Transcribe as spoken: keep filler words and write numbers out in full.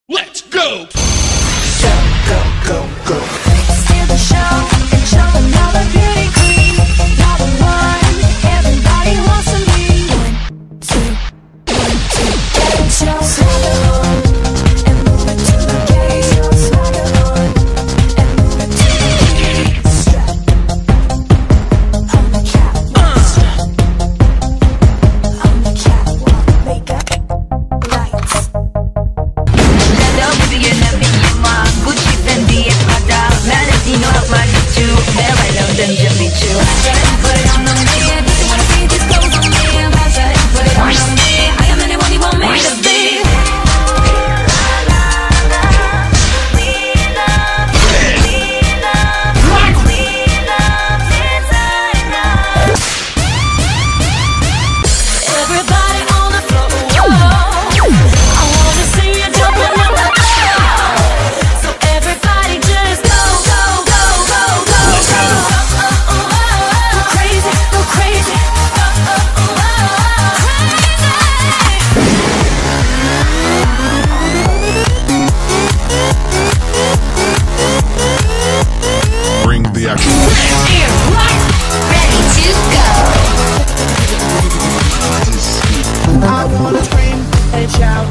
Let's go! Go, go, go, go. Steal the show and show another beauty queen. You're the one everybody wants to be. One, two, one, two, get your swagger on and move it to the gate. Your swagger on and move it to the gate. Strut on the catwalk. Strut on the catwalk. Makeup, lights. I wanna scream and shout